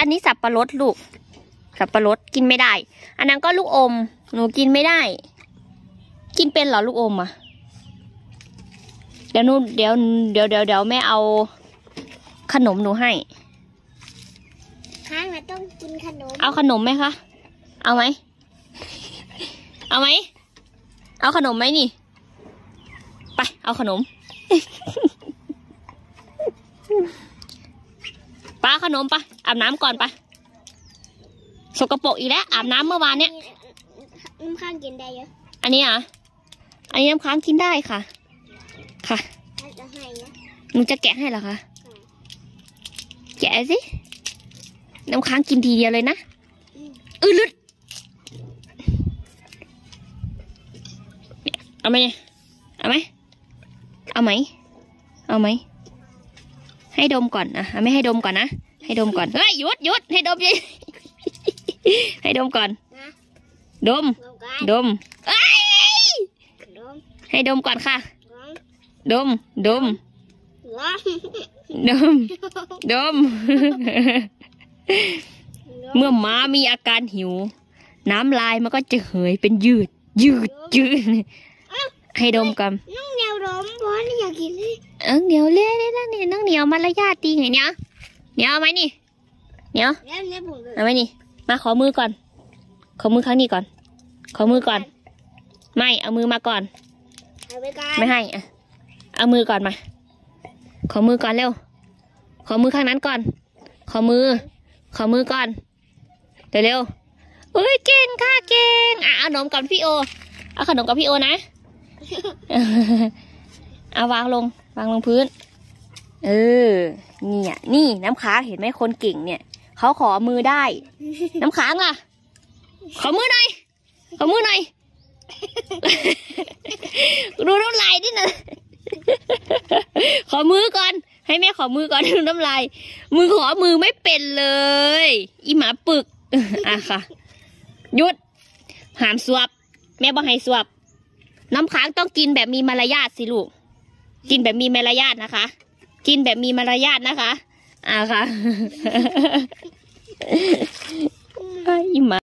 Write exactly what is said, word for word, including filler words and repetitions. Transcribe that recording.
อันนี้สับปะรดลูกสับปะรดกินไม่ได้อันนั้นก็ลูกอมหนูกินไม่ได้กินเป็นเหรอลูกอมอ่ะเดี๋ยวหนูเดี๋ยวเดี๋ยวเดี๋ยวเดี๋ยวแม่เอาขนมหนูให้ค่ะเราต้องกินขนมเอาขนมไหมคะเอาไหมเอาไหมเอาขนมไหมนี่ไปเอาขนมป้าขนมปะอาบน้ำก่อนปะสกปรกอีกแล้วอาบน้ำเมื่อวานเนี้ยน้ำค้างกินได้เยอะอันนี้อ่ะอันนี้น้ำค้างกินได้ค่ะค่ะจะให้นะหนูจะแกะให้เหรอคะแกะสิน้ำค้างกินทีเดียวเลยนะอือลึดเอาไหมเอาไหมเอาไหมเอาไหมให้ดมก่อนนะไม่ให้ดมก่อนนะให้ดมก่อนเฮ้ยหยุดหยุดให้ดมยังให้ดมก่อนดมดมเอ้ยให้ดมก่อนค่ะดมดมดมดมเมื่อม้ามีอาการหิวน้ำลายมันก็จะเหยเป็นยืดยืดยืดให้ดมกันน้องเหนียวดมบอลอยากกินเลยเออเหนียวเลี้ยได้แล้วนี่น้องเหนียวมารยาทดีไงเนี้ยเหนียวเอาไหมนี่เหนียวเอาไหมนี่มาขอมือก่อนขอมือครั้งนี้ก่อนขอมือก่อนไม่เอามือมาก่อนไม่ให้อ่ะเอามือก่อนมาขอมือก่อนเร็วขอมือข้างนั้นก่อนขอมือขอมือก่อนเร็วเร็วเอ้ยเก่งค่ะเก่งอ่ะเอาขนมกับพี่โอเอาขนมกับพี่โอนะเอาวางลงวางลงพื้นเออเนี่ยนี่น้ำค้างเห็นไหมคนเก่งเนี่ยเขาขอมือได้น้ำค้างล่ะขอมือหน่อยขอมือหน่อยดูน้ำลายดินะขอมือก่อนให้แม่ขอมือก่อนดูน้ำลายมือขอมือไม่เป็นเลยอีหมาปึกอ่ะค่ะหยุดหามสวบแม่บอกให้สวบน้ำค้างต้องกินแบบมีมารยาทสิลูกกินแบบมีมารยาทนะคะกินแบบมีมารยาทนะคะอ่ะค่ะอีหมา